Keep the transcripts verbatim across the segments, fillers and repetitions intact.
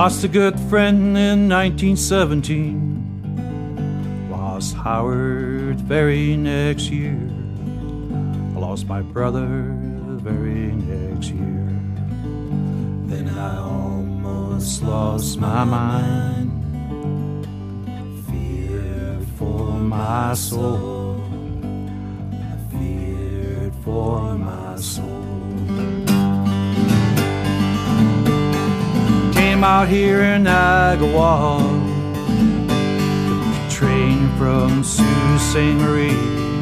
Lost a good friend in nineteen seventeen. Lost Howard the very next year. I lost my brother the very next year. Then I almost lost my mind. Feared for my soul. I feared for my soul. Came out here in Agawa, took a train from Sault Ste. Marie.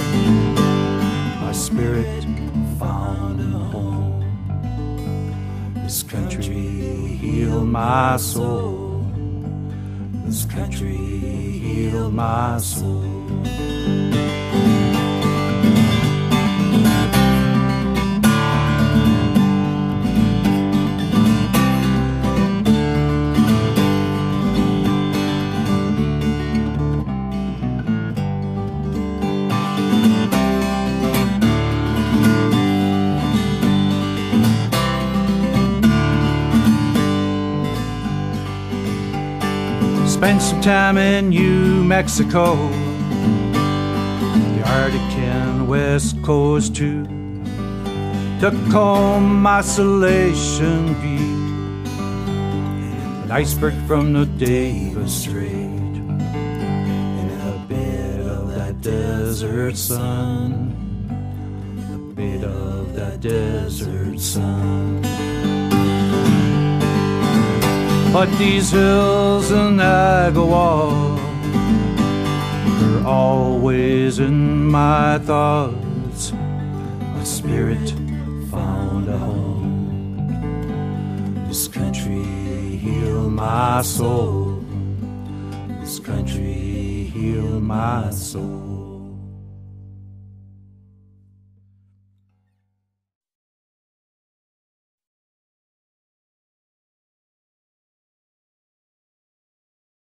My spirit found a home. This country healed my soul. This country healed my soul. Spent some time in New Mexico, the Arctic and West Coast too. Took home isolation beat, an iceberg from the Davis Strait, in a bit of that desert sun, a bit of that desert sun. But these hills in Agawa are always in my thoughts. My spirit found a home. This country healed my soul. This country healed my soul.